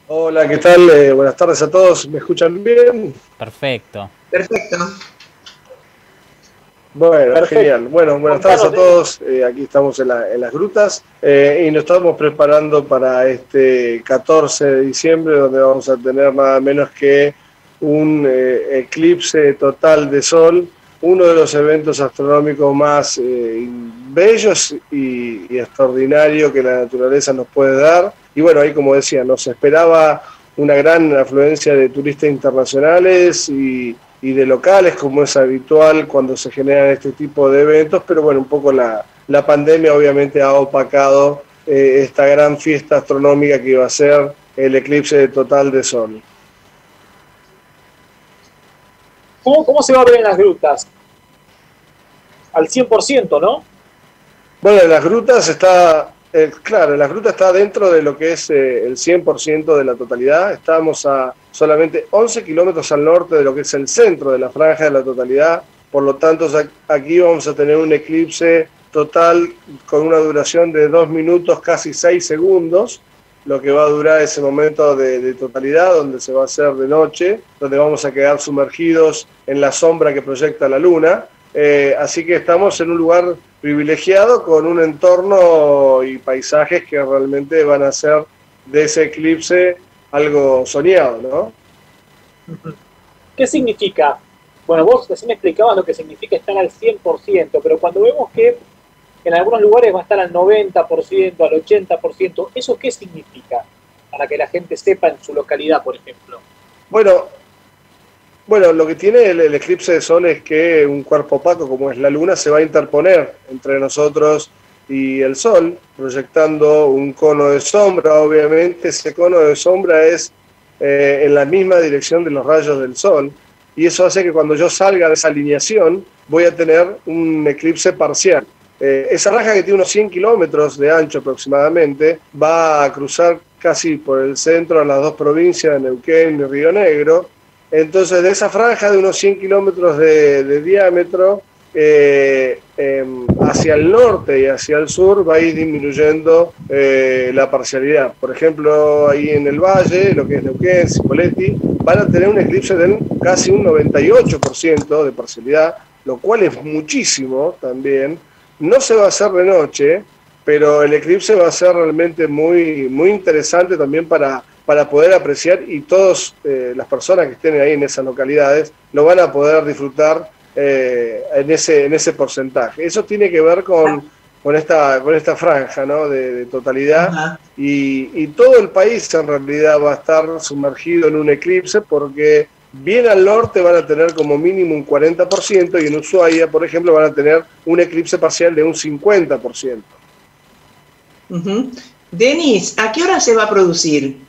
Hola, ¿qué tal? Buenas tardes a todos. ¿Me escuchan bien? Perfecto. Perfecto. Bueno, Perfecto. genial. Bueno, buenas tardes Contanos, a Denis. todos. Aquí estamos en las grutas y nos estamos preparando para este 14 de diciembre, donde vamos a tener nada menos que un eclipse total de sol, uno de los eventos astronómicos más bellos y extraordinarios que la naturaleza nos puede dar. Y bueno, ahí como decía, nos esperaba una gran afluencia de turistas internacionales y de locales, como es habitual cuando se generan este tipo de eventos, pero bueno, un poco la pandemia obviamente ha opacado esta gran fiesta astronómica que iba a ser el eclipse total de sol. ¿Cómo se va a ver en las grutas? Al 100%, ¿no? Bueno, en las grutas está, claro, en las grutas está dentro de lo que es el 100% de la totalidad. Estamos a solamente 11 kilómetros al norte de lo que es el centro de la franja de la totalidad. Por lo tanto, aquí vamos a tener un eclipse total con una duración de 2 minutos, casi 6 segundos, lo que va a durar ese momento de totalidad, donde se va a hacer de noche, donde vamos a quedar sumergidos en la sombra que proyecta la luna. Así que estamos en un lugar privilegiado con un entorno y paisajes que realmente van a hacer de ese eclipse algo soñado, ¿no? ¿Qué significa? Bueno, vos recién me explicabas lo que significa estar al 100%, pero cuando vemos que en algunos lugares va a estar al 90%, al 80%, ¿eso qué significa? Para que la gente sepa en su localidad, por ejemplo. Bueno, lo que tiene el eclipse de sol es que un cuerpo opaco como es la luna se va a interponer entre nosotros y el sol, proyectando un cono de sombra. Obviamente ese cono de sombra es en la misma dirección de los rayos del sol, y eso hace que cuando yo salga de esa alineación voy a tener un eclipse parcial. Esa franja, que tiene unos 100 kilómetros de ancho aproximadamente, va a cruzar casi por el centro a las dos provincias de Neuquén y Río Negro. Entonces, de esa franja de unos 100 kilómetros de diámetro, hacia el norte y hacia el sur va a ir disminuyendo la parcialidad. Por ejemplo, ahí en el valle, lo que es Neuquén, Cipolletti, van a tener un eclipse de casi un 98% de parcialidad, lo cual es muchísimo también. No se va a hacer de noche, pero el eclipse va a ser realmente muy, muy interesante también para poder apreciar, y todas las personas que estén ahí en esas localidades lo van a poder disfrutar en ese porcentaje. Eso tiene que ver con esta franja, ¿no?, de totalidad, y todo el país en realidad va a estar sumergido en un eclipse, porque bien al norte van a tener como mínimo un 40%, y en Ushuaia, por ejemplo, van a tener un eclipse parcial de un 50%. Denis, ¿a qué hora se va a producir?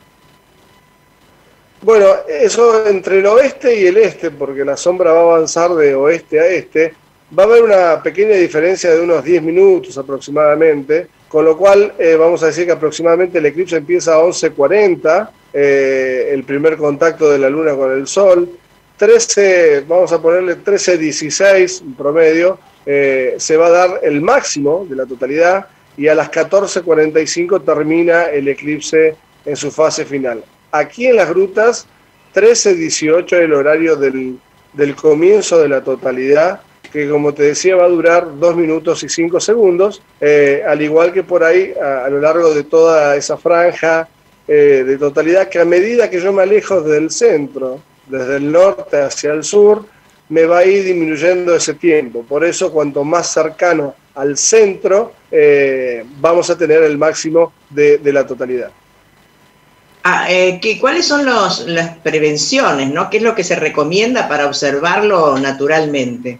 Bueno, eso entre el oeste y el este, porque la sombra va a avanzar de oeste a este, va a haber una pequeña diferencia de unos 10 minutos aproximadamente, con lo cual vamos a decir que aproximadamente el eclipse empieza a 11:40, el primer contacto de la luna con el sol. 13, vamos a ponerle 13:16 en promedio, se va a dar el máximo de la totalidad, y a las 14:45 termina el eclipse en su fase final. Aquí en las grutas, 13:18 es el horario del comienzo de la totalidad, que como te decía va a durar 2 minutos y 5 segundos, al igual que por ahí a lo largo de toda esa franja de totalidad, que a medida que yo me alejo del centro, desde el norte hacia el sur, me va a ir disminuyendo ese tiempo. Por eso, cuanto más cercano al centro, vamos a tener el máximo de la totalidad. ¿Cuáles son las prevenciones, ¿no? ¿Qué es lo que se recomienda para observarlo naturalmente?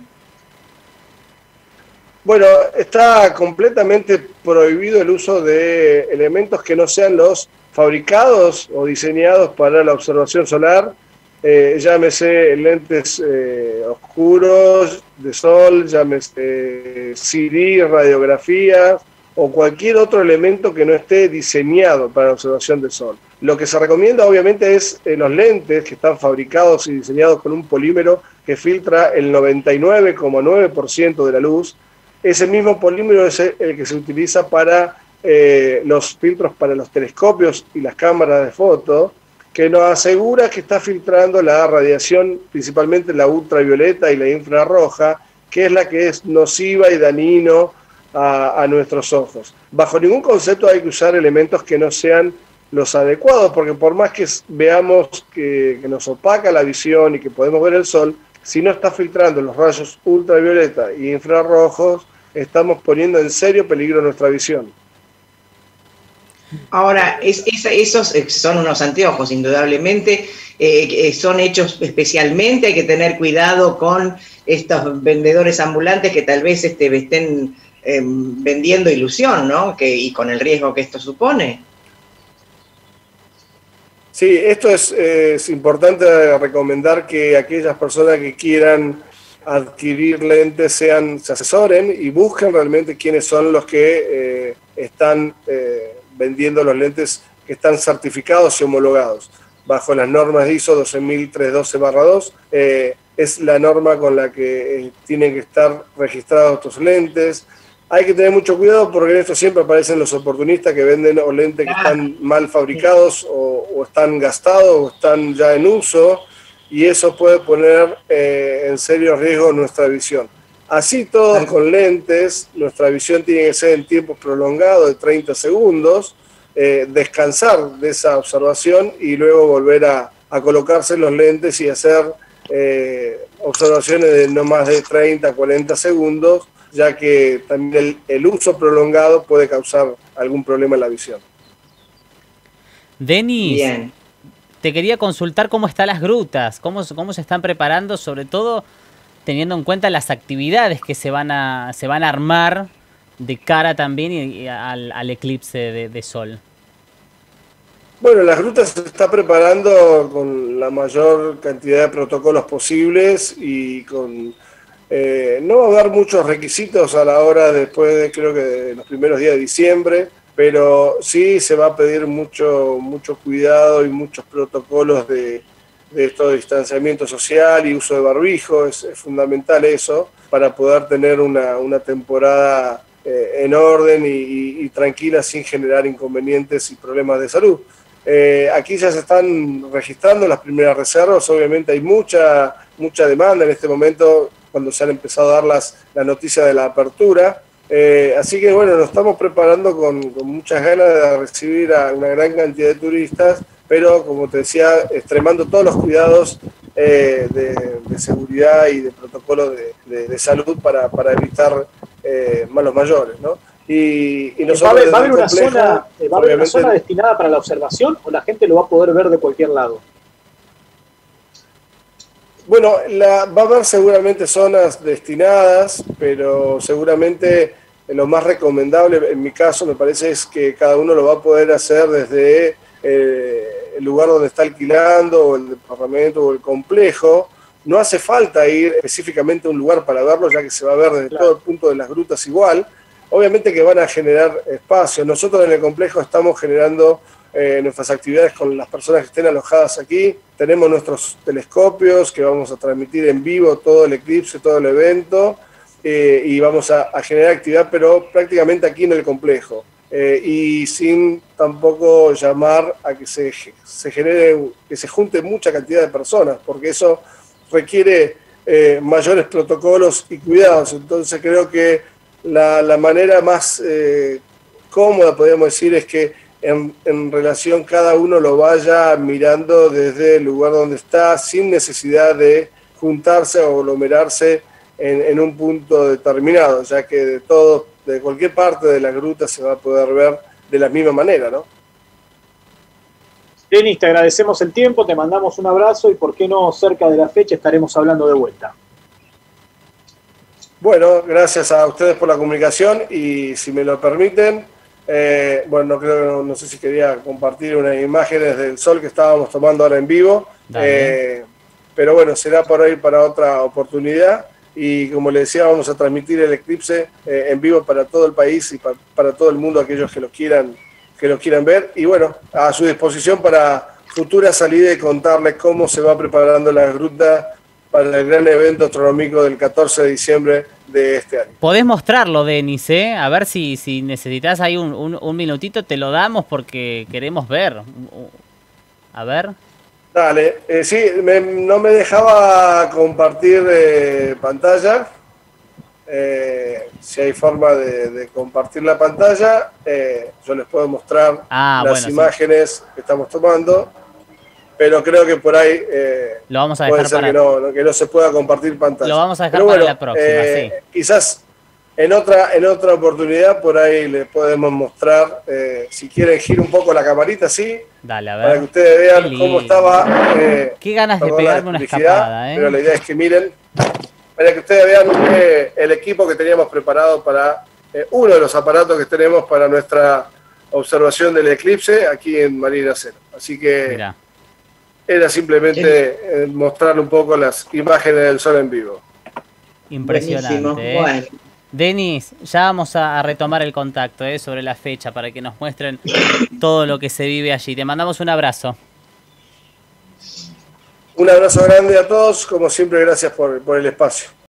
Bueno, está completamente prohibido el uso de elementos que no sean los fabricados o diseñados para la observación solar, llámese lentes oscuros de sol, llámese CD, radiografías o cualquier otro elemento que no esté diseñado para la observación del sol. Lo que se recomienda obviamente es los lentes que están fabricados y diseñados con un polímero que filtra el 99,9% de la luz. Ese mismo polímero es el que se utiliza para los filtros para los telescopios y las cámaras de foto, que nos asegura que está filtrando la radiación, principalmente la ultravioleta y la infrarroja, que es la que es nociva y dañino a nuestros ojos. Bajo ningún concepto hay que usar elementos que no sean los adecuados, porque por más que veamos que nos opaca la visión y que podemos ver el sol, si no está filtrando los rayos ultravioleta y infrarrojos, estamos poniendo en serio peligro nuestra visión. Ahora, esos son unos anteojos, indudablemente, son hechos especialmente, hay que tener cuidado con estos vendedores ambulantes que tal vez estén vendiendo ilusión, ¿no? Y con el riesgo que esto supone. Sí, esto es importante recomendar que aquellas personas que quieran adquirir lentes se asesoren y busquen realmente quiénes son los que están vendiendo los lentes que están certificados y homologados bajo las normas ISO 12312-2. Es la norma con la que tienen que estar registrados estos lentes. Hay que tener mucho cuidado porque en esto siempre aparecen los oportunistas que venden o lentes que están mal fabricados o están gastados o están ya en uso, y eso puede poner en serio riesgo nuestra visión. Así todos con lentes, nuestra visión tiene que ser en tiempos prolongados de 30 segundos, descansar de esa observación y luego volver a colocarse los lentes y hacer observaciones de no más de 30, 40 segundos, ya que también el uso prolongado puede causar algún problema en la visión. Denis, Bien. Te quería consultar cómo están las grutas, cómo se están preparando, sobre todo teniendo en cuenta las actividades que se van a armar de cara también al eclipse de sol. Bueno, las grutas se está preparando con la mayor cantidad de protocolos posibles y con no va a haber muchos requisitos a la hora después creo que de los primeros días de diciembre, pero sí se va a pedir mucho cuidado y muchos protocolos de esto de distanciamiento social y uso de barbijo. Es fundamental eso para poder tener una temporada en orden y tranquila sin generar inconvenientes y problemas de salud. Aquí ya se están registrando las primeras reservas, obviamente hay mucha demanda en este momento cuando se han empezado a dar las noticias de la apertura. Así que bueno, nos estamos preparando con muchas ganas de recibir a una gran cantidad de turistas, pero como te decía, extremando todos los cuidados de seguridad y de protocolo de salud para evitar malos mayores, ¿no? Y nosotros ¿Va a haber una zona destinada para la observación o la gente lo va a poder ver de cualquier lado? Bueno, va a haber seguramente zonas destinadas, pero seguramente lo más recomendable, en mi caso, me parece, es que cada uno lo va a poder hacer desde el lugar donde está alquilando, o el departamento, o el complejo. No hace falta ir específicamente a un lugar para verlo, ya que se va a ver desde todo el punto de las grutas igual. Obviamente que van a generar espacio. Nosotros en el complejo estamos generando nuestras actividades con las personas que estén alojadas aquí. Tenemos nuestros telescopios que vamos a transmitir en vivo todo el eclipse, todo el evento, y vamos a generar actividad, pero prácticamente aquí en el complejo. Y sin tampoco llamar a que se genere, que se junte mucha cantidad de personas, porque eso requiere mayores protocolos y cuidados. Entonces creo que la manera más cómoda, podríamos decir, es que en relación cada uno lo vaya mirando desde el lugar donde está, sin necesidad de juntarse o aglomerarse en un punto determinado, ya que de cualquier parte de la gruta se va a poder ver de la misma manera, ¿no? Denis, te agradecemos el tiempo, te mandamos un abrazo y por qué no cerca de la fecha estaremos hablando de vuelta. Bueno, gracias a ustedes por la comunicación y si me lo permiten, bueno, no sé si quería compartir unas imágenes del sol que estábamos tomando ahora en vivo, pero bueno, será por ahí para otra oportunidad y como les decía, vamos a transmitir el eclipse en vivo para todo el país y para todo el mundo, aquellos que lo quieran ver, y bueno, a su disposición para futura salida y contarles cómo se va preparando la gruta para el gran evento astronómico del 14 de diciembre de este año. Podés mostrarlo, Denis, ¿eh? A ver si necesitas ahí un minutito, te lo damos porque queremos ver. A ver. Dale, sí, no me dejaba compartir pantalla. Si hay forma de compartir la pantalla, yo les puedo mostrar las imágenes que estamos tomando, pero creo que por ahí lo vamos a puede dejar ser que no se pueda compartir pantalla. Lo vamos a dejar para la próxima, sí. Quizás en otra oportunidad por ahí les podemos mostrar, si quieren giro un poco la camarita, sí. Dale, a ver. Para que ustedes vean cómo estaba. Qué ganas de pegarme una escapada, pero la idea es que miren, para que ustedes vean el equipo que teníamos preparado para uno de los aparatos que tenemos para nuestra observación del eclipse aquí en Marina Cero. Así que mirá, era simplemente mostrarle un poco las imágenes del sol en vivo. Impresionante. Bueno. Denis, ya vamos a retomar el contacto sobre la fecha para que nos muestren todo lo que se vive allí. Te mandamos un abrazo. Un abrazo grande a todos, como siempre, gracias por el espacio.